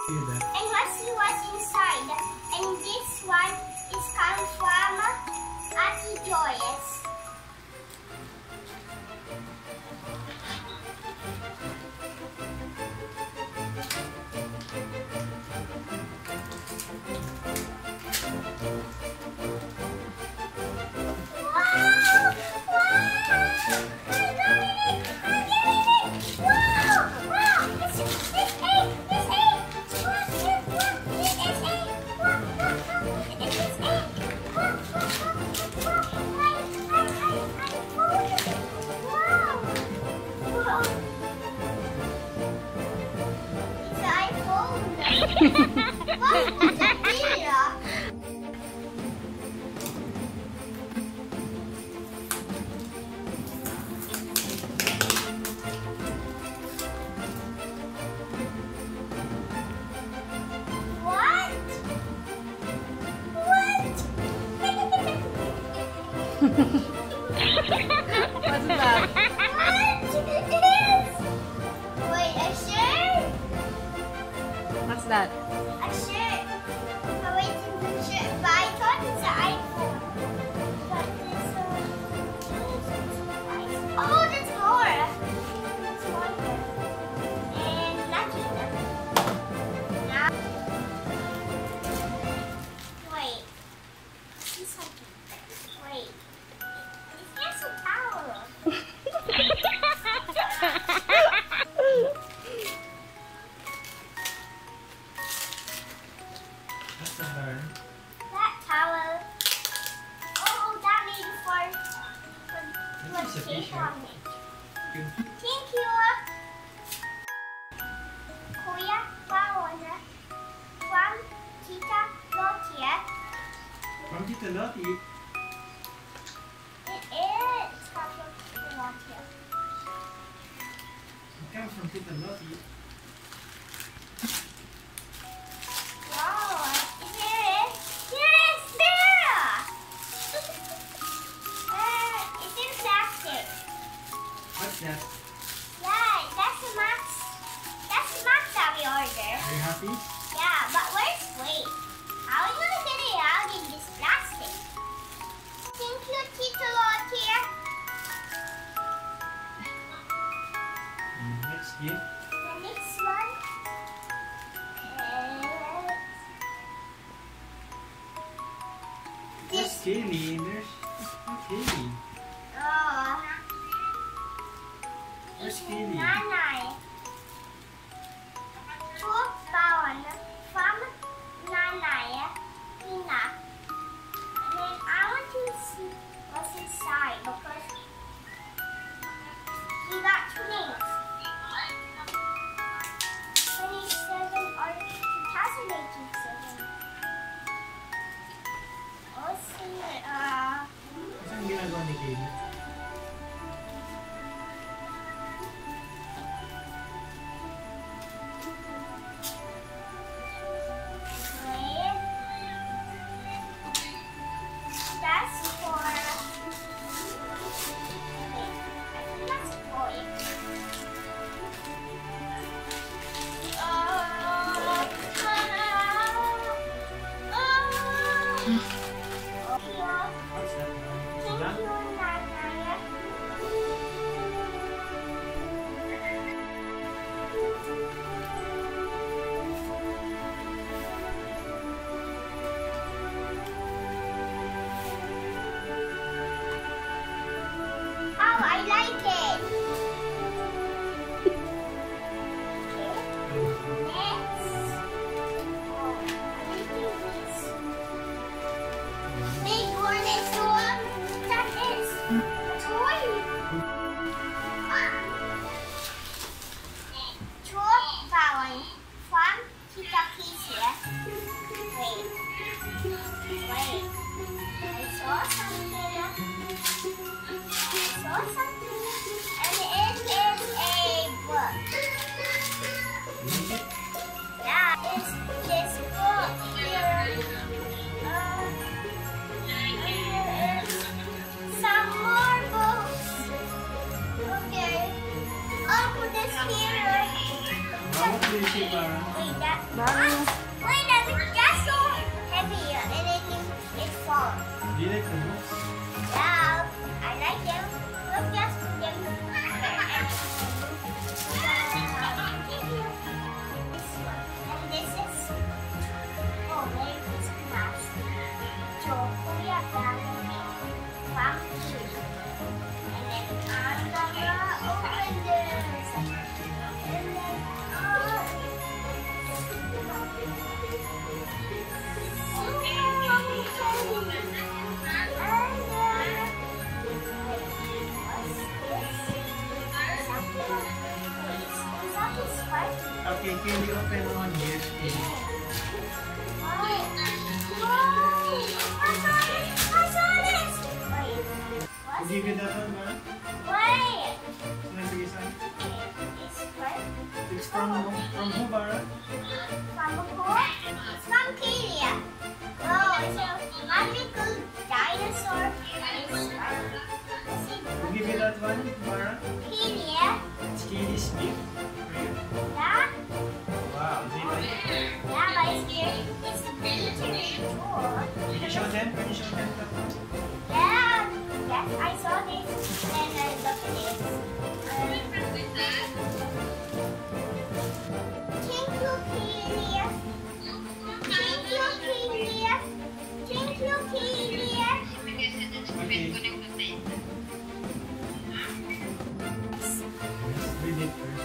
feel that. And let's see what's inside. And this one is coming from Auntie Joyce. What's that? Wait, a shirt? What's that? A shirt. I'm waiting for the shirt, but I thought it's an iPhone. But this oh, there's more. There's more here. And nothing. Now, wait. See something. Wait. It's a towel. That's the hair. That towel. Oh, that made This is a tape t-shirt. on it. Thank you. Kuya, Paona, from Tita Lottie. From Tita Lottie. It is from Tita Lottie. It comes from Tita Lottie. Wow, here it is. Here it is there. It's in plastic. What's that? Yeah, that's the Max. That's the Max that we ordered. Are you happy? Yeah, but where's Wait? How are we gonna get it out in this plastic? Thank you, Tita Lottie. Next gift. The next one is There's Kaylee. There's Kaylee. oh, Where's it's Kaylee? Nanay. 2 pound from Nanay, Tina. And then I want to see what's inside because we got 2 names. 27 or 2087. Oh, see, Saan ginagawa ni Kaylee? wait. That's for. Wait, I think that's a toy. What's that? Is Thank that? you, Nanay. Oh, I like it. Next. Oh, I think this. Big one is the one that is a toy. Pound from Tita Keisha. Wait. I saw something. And it is a book. Like it? Yeah. you see, Bara? Wait, that. Baru. Wait, that's so heavy, and then it falls. Do you like the books? Yeah, I like them. Look, just put them here. And this is oh, Merry Christmas. Chocolate family from here. And then I'm gonna open this. And then Okay, can you open one here, please? I'll give you that one, Bara. Can I see some? It's from who, Bara? I'll give you that one, Bara. It's Katie's gift for you. Wow, do you like it? Can you show them? Can you show them that one? I saw this and I looked at it. Thank you, Katie. Thank you, Katie. Thank you, Katie. Okay. Read it first.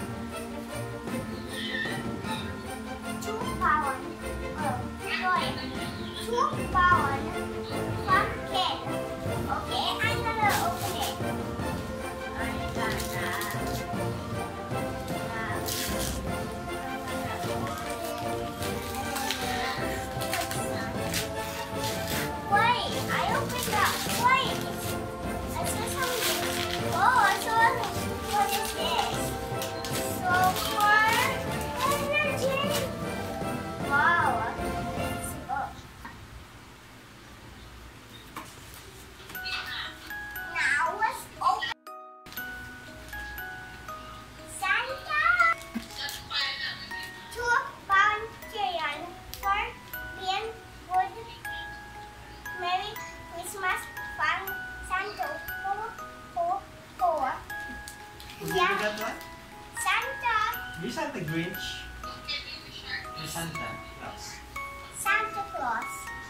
2 pound. Oh, sorry. 2 pound from Ken. Okay, I'm gonna open it. I'm gonna wait, I opened up. Wait. I saw something. Oh, I saw what is this? So for energy. Wow. Oh. Now let's open. Santa. 2 pound Korean for being good. Merry Christmas from Santa. I'll give you Yeah, that one. Santa. You Santa Grinch. Or Santa Claus. Santa Claus.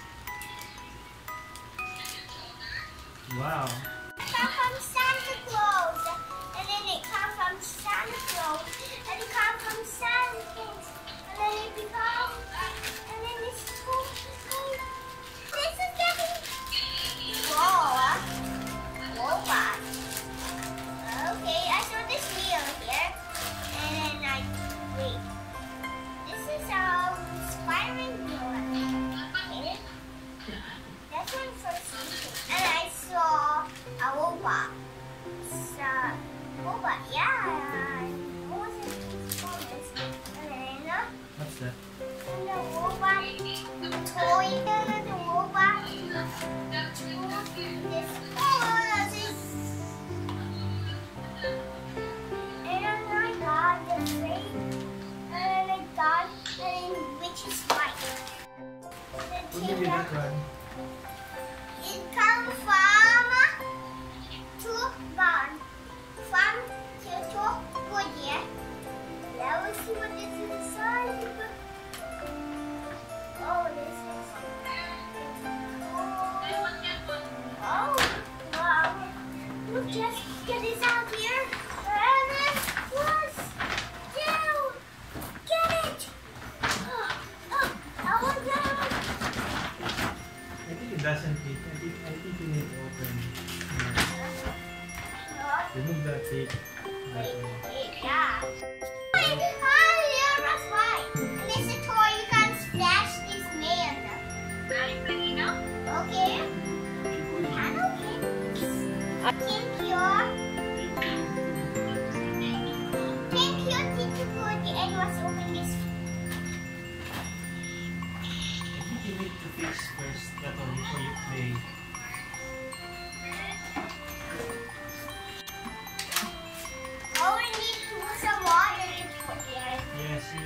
Wow. It comes from Santa Claus. And then it comes from Santa Claus. And it comes from Santa Claus. And then it becomes. And then it's cool. This is getting. Whoa. Robot. Okay, I saw this wheel here. And then I. Wait. This is a spiral wheel. Okay. That's one for sleeping. And I saw a robot. It's a robot, yeah. What was it called? This? And then What's that? the robot toy. The robot. This. Oh, this is. And then I got the thing. And then I got which is white. We'll give you that one. It comes from 2 barn. From Kyoto, Korea. Now we'll see what is inside. Oh, this is. Oh, wow. Look, just get this out here. And then, plus, down. Get it. Oh, that one down. I think it doesn't fit. I think you need to open. Remove the tape. That way. Yeah. Wait, here, that's right. And this is a toy you can splash this man. Okay. And okay. Thank you. Thank you, Tito Cody. And let's open this. I think you need to fix first that one before you play. Oh, we need to put some water to put here. Yes, you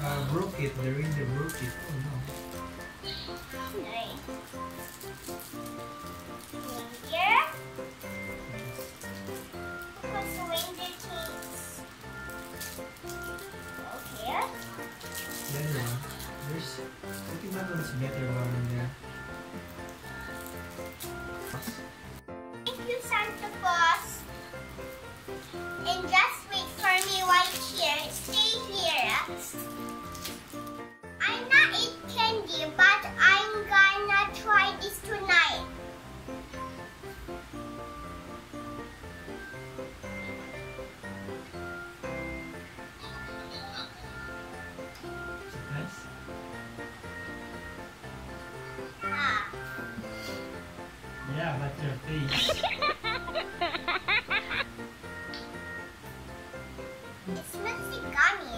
broke it. The reindeer broke it. Oh no. Reindeer. What's the reindeer case? Okay. The other one. There's. I think that one's better one in there. Thank you, Santa Claus. And just wait for me right here. Stay here. I'm not eat candy, but I'm gonna try this tonight. Nice. Ah. Yeah, but your face. It smells like gummy.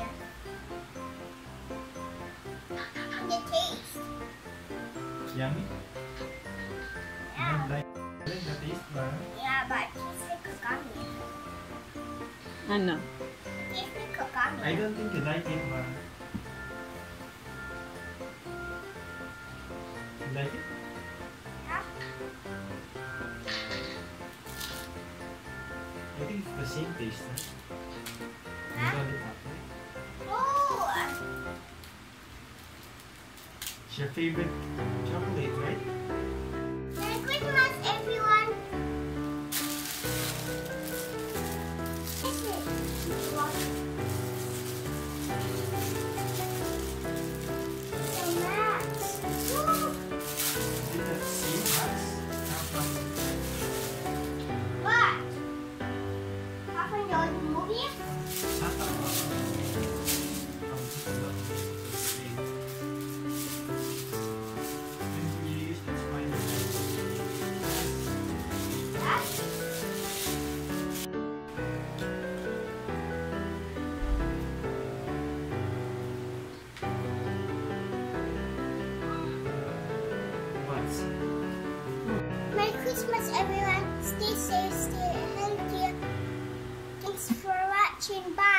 And the taste. Yummy. Yeah. You don't like the taste, but Yeah, but it tastes like a gummy. Ano? It tastes like a gummy. I don't think you like it, but you like it? Yeah. I think it's the same taste, right? Huh? Lollipop, right? Oh! It's your favorite chocolate, right? Merry Christmas, everyone! This is so much. Did that see Max? What? Papa, the old movie? Santa Claus. And you use the Spider-Man. Huh? What's Merry Christmas, everyone. Stay safe, stay healthy. Thanks for watching. Bye.